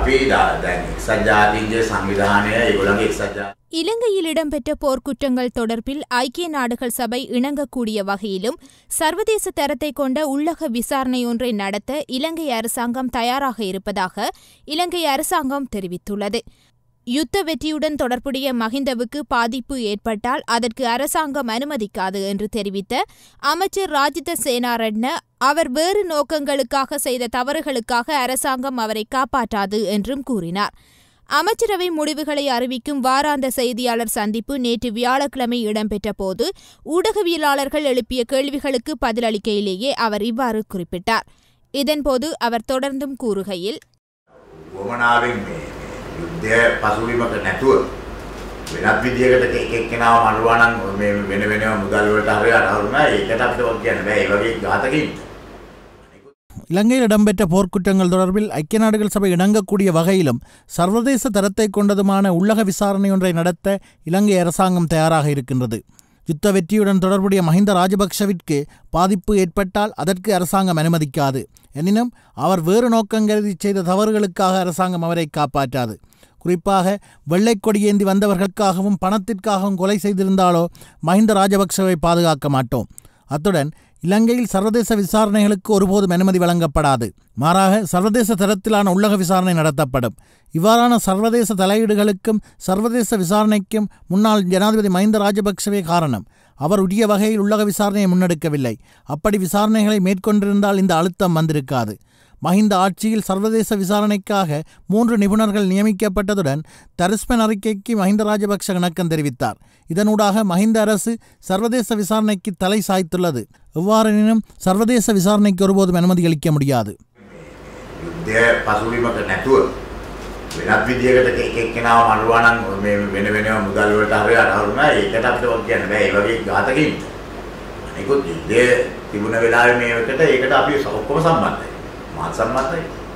இலங்கையில் இடம்பெற்ற போர்க்குற்றங்கள் தொடர்பில் ஐக்கிய நாடுகள் சபை இணங்கக்கூடிய வகையிலும் சர்வதேச தரத்தை கொண்ட உள்ளக விசாரணை ஒன்றை நடத்த இலங்கை அரசாங்கம் தயாராக இருப்பதாக இலங்கை அரசாங்கம் தெரிவித்துள்ளது. யுத்த வெற்றியுடன் தொடர்புடைய மஹிந்தவுக்கு பாதிப்பு ஏற்பட்டால் அதற்கு அரசாங்கம் அனுமதிக்காது என்று தெரிவித்த அமைச்சர் ராஜித சேனாரட்ன, அவர் வேறு நோக்கங்களுக்காக செய்த தவறுகளுக்காக அரசாங்கம் அவரை காப்பாற்றாது என்றும் கூறினார். அமைச்சரவை முடிவுகளை அறிவிக்கும் வாராந்த செய்தியாளர் சந்திப்பு நேற்று வியாழக்கிழமை இடம்பெற்ற போது ஊடகவியலாளர்கள் எழுப்பிய கேள்விகளுக்கு பதிலளிக்கையிலேயே அவர் இவ்வாறு குறிப்பிட்டார். இதன்போது அவர் தொடர்ந்தும் கூறுகையில், යුද්ධය පසුබිමක නැතුව වෙනත් විදියකට එක්කෙනාව මරුවා නම් වෙන වෙනම මුදල් වලට හරිය අරහුණා ඒකට අපිට ඔක් කියන්න බෑ. ඒ වගේ ඝාතකින් இலங்கையில் இடம்பெற்ற போர்க்குற்றங்கள் தொடர்பில் ஐக்கிய நாடுகள் சபை இணங்கக்கூடிய வகையிலும் சர்வதேச தரத்தை கொண்டதுமான உள்ளக விசாரணை ஒன்றை நடத்த இலங்கை அரசாங்கம் தயாராக இருக்கின்றது. யுத்த வெற்றியுடன் தொடர்புடைய மஹிந்த ராஜபக்ஷவிற்கு பாதிப்பு ஏற்பட்டால் அதற்கு அரசாங்கம் அனுமதிக்காது. எனினும் அவர் வேறு நோக்கங்களை செய்த தவறுகளுக்காக அரசாங்கம் அவரை காப்பாற்றாது. குறிப்பாக வெள்ளை கொடியேந்தி வந்தவர்களுக்காகவும் பணத்திற்காகவும் கொலை செய்திருந்தாலோ மஹிந்த ராஜபக்ஷவை பாதுகாக்க மாட்டோம். அத்துடன் இலங்கையில் சர்வதேச விசாரணைகளுக்கு ஒருபோதும் அனுமதி வழங்கப்படாது. மாறாக சர்வதேச தரத்திலான உள்ளக விசாரணை நடத்தப்படும். இவ்வாறான சர்வதேச தலையீடுகளுக்கும் சர்வதேச விசாரணைக்கும் முன்னாள் ஜனாதிபதி மஹிந்த ராஜபக்ஷவே காரணம். அவர் உரிய வகையில் உள்ளக விசாரணையை முன்னெடுக்கவில்லை. அப்படி விசாரணைகளை மேற்கொண்டிருந்தால் இந்த அழுத்தம் வந்திருக்காது. மஹிந்த ஆட்சியில் சர்வதேச விசாரணைக்காக 3 நிபுணர்கள் நியமிக்கப்பட்டதுடன் தரிஸ்மன் அறிக்கைக்கு மஹிந்த ராஜபக்ஷ இணக்கம் தெரிவித்தார். இதனூடாக மஹிந்த அரசு சர்வதேச விசாரணைக்கு தலை சாய்த்துள்ளது. எவ்வாறெனினும் சர்வதேச விசாரணைக்கு ஒருபோதும் அனுமதி அளிக்க முடியாது. වෙනත් විදියකට එක්කෙනාව මරුවා නම් වෙන වෙනම මුදල් වලට හරිය අරහුණා ඒකට අපිට ඔක් කියන්න බෑ. ඒ වගේ ඝාතකින් අනිකුත් යුද්ධය තිබුණ වෙලාවේ මේකට ඒකට අපි ඔක්කොම සම්බන්ධයි. මාත් සම්බන්ධයි.